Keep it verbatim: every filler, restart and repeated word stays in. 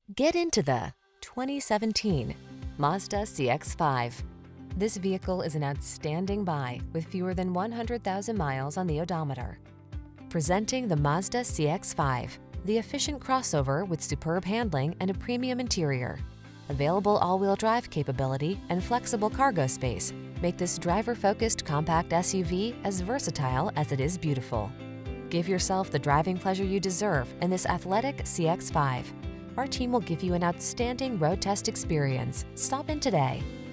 Get into the twenty seventeen Mazda C X five. This vehicle is an outstanding buy with fewer than one hundred thousand miles on the odometer. Presenting the Mazda C X five, the efficient crossover with superb handling and a premium interior. Available all-wheel drive capability and flexible cargo space make this driver-focused compact S U V as versatile as it is beautiful. Give yourself the driving pleasure you deserve in this athletic C X five. Our team will give you an outstanding road test experience. Stop in today.